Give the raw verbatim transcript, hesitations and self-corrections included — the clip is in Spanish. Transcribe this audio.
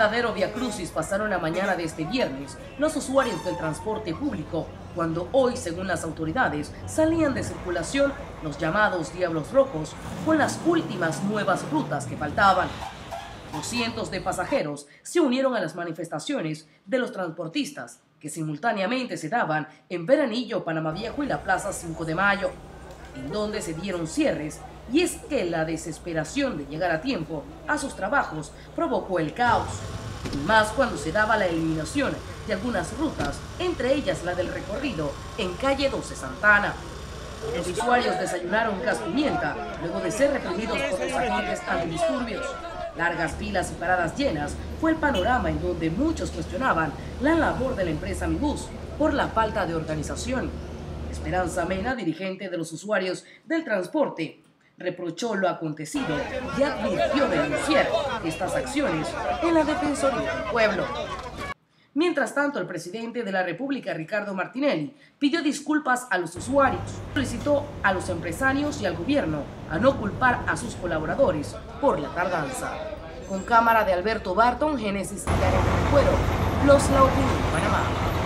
verdadero viacrucis pasaron la mañana de este viernes los usuarios del transporte público, cuando hoy, según las autoridades, salían de circulación los llamados Diablos Rojos con las últimas nuevas rutas que faltaban. Los cientos de pasajeros se unieron a las manifestaciones de los transportistas que simultáneamente se daban en Veranillo, Panamá Viejo y la Plaza cinco de Mayo, en donde se dieron cierres, y es que la desesperación de llegar a tiempo a sus trabajos provocó el caos, y más cuando se daba la eliminación de algunas rutas, entre ellas la del recorrido en calle doce Santana. Los usuarios desayunaron gas pimienta luego de ser reprimidos por los agentes antidisturbios. Largas filas y paradas llenas fue el panorama en donde muchos cuestionaban la labor de la empresa Mibus por la falta de organización. Esperanza Mena, dirigente de los usuarios del transporte, reprochó lo acontecido y advirtió denunciar estas acciones en la Defensoría del Pueblo. Mientras tanto, el presidente de la República, Ricardo Martinelli, pidió disculpas a los usuarios, solicitó a los empresarios y al gobierno a no culpar a sus colaboradores por la tardanza. Con cámara de Alberto Barton, Génesis Diario del Cuero, Los La Opinión, Panamá.